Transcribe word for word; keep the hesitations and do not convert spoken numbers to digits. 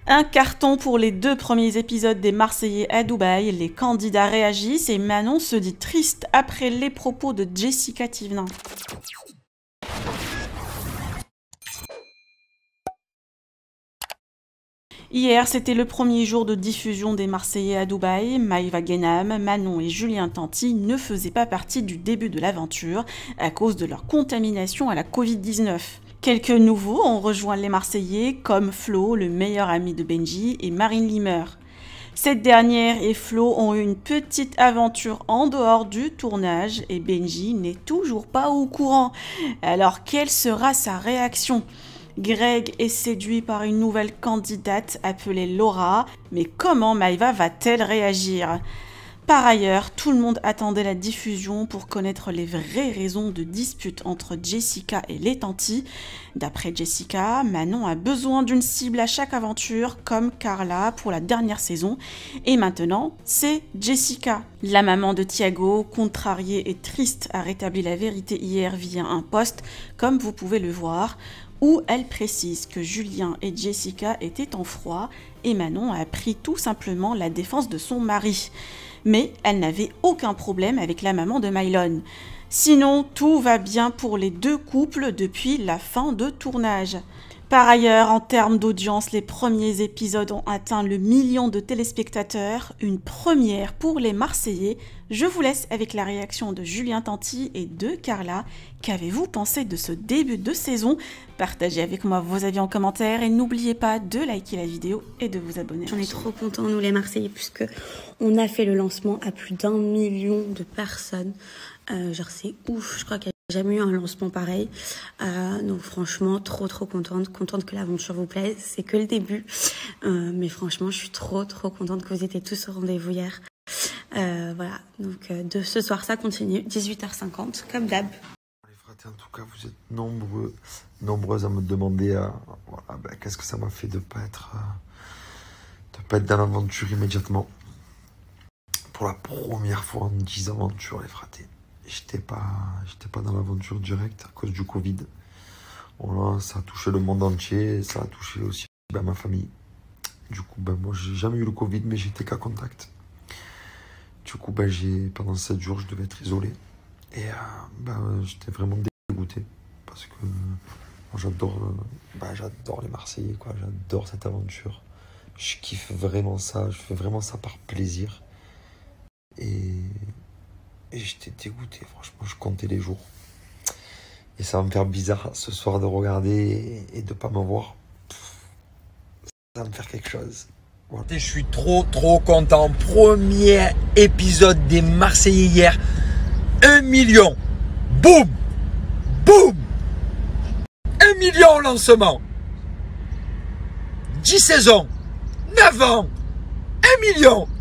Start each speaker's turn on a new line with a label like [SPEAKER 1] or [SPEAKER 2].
[SPEAKER 1] Un carton pour les deux premiers épisodes des Marseillais à Dubaï. Les candidats réagissent et Manon se dit triste après les propos de Jessica Thivenin. Hier, c'était le premier jour de diffusion des Marseillais à Dubaï. Maïva Guénam, Manon et Julien Tanti ne faisaient pas partie du début de l'aventure à cause de leur contamination à la covid dix-neuf. Quelques nouveaux ont rejoint les Marseillais comme Flo, le meilleur ami de Benji, et Marine Limer. Cette dernière et Flo ont eu une petite aventure en dehors du tournage et Benji n'est toujours pas au courant. Alors quelle sera sa réaction ? Greg est séduit par une nouvelle candidate appelée Laura, mais comment Maïva va-t-elle réagir ? Par ailleurs, tout le monde attendait la diffusion pour connaître les vraies raisons de dispute entre Jessica et les Tanti. D'après Jessica, Manon a besoin d'une cible à chaque aventure, comme Carla pour la dernière saison. Et maintenant, c'est Jessica. La maman de Thiago, contrariée et triste, a rétabli la vérité hier via un post, comme vous pouvez le voir, où elle précise que Julien et Jessica étaient en froid et Manon a pris tout simplement la défense de son mari. Mais elle n'avait aucun problème avec la maman de Mylon. Sinon, tout va bien pour les deux couples depuis la fin de tournage. Par ailleurs, en termes d'audience, les premiers épisodes ont atteint le million de téléspectateurs, une première pour les Marseillais. Je vous laisse avec la réaction de Julien Tanti et de Carla. Qu'avez-vous pensé de ce début de saison? Partagez avec moi vos avis en commentaire et n'oubliez pas de liker la vidéo et de vous abonner.
[SPEAKER 2] On est trop contents, nous les Marseillais, puisque on a fait le lancement à plus d'un million de personnes. Euh, genre c'est ouf, je crois qu'il n'y a jamais eu un lancement pareil. Euh, donc franchement, trop trop contente, contente que l'aventure vous plaise. C'est que le début, euh, mais franchement, je suis trop trop contente que vous étiez tous au rendez-vous hier. Euh, voilà, donc euh, de ce soir, ça continue, dix-huit heures cinquante, comme d'hab.
[SPEAKER 3] Les fratés, en tout cas, vous êtes nombreux, nombreuses à me demander euh, voilà, ben, qu'est-ce que ça m'a fait de ne pas être, euh, de pas être dans l'aventure immédiatement. Pour la première fois en dix aventures, les fratés. J'étais pas, j'étais pas dans l'aventure directe à cause du Covid. Voilà, ça a touché le monde entier, ça a touché aussi ben, ma famille. Du coup, ben, moi, j'ai jamais eu le Covid, mais j'étais qu'à contact. Du coup, ben, j'ai, pendant sept jours, je devais être isolé. Et euh, ben, j'étais vraiment dégoûté. Parce que moi, j'adore, ben, j'adore les Marseillais, quoi. J'adore cette aventure. Je kiffe vraiment ça. Je fais vraiment ça par plaisir. Et, et j'étais dégoûté. Franchement, je comptais les jours. Et ça va me faire bizarre ce soir de regarder et, et de ne pas me voir. Ça va me faire quelque chose. Voilà.
[SPEAKER 4] Je suis trop trop content. Premier épisode des Marseillais hier. Un million. Boum. Boum. Un million au lancement. Dix saisons. Neuf ans. Un million.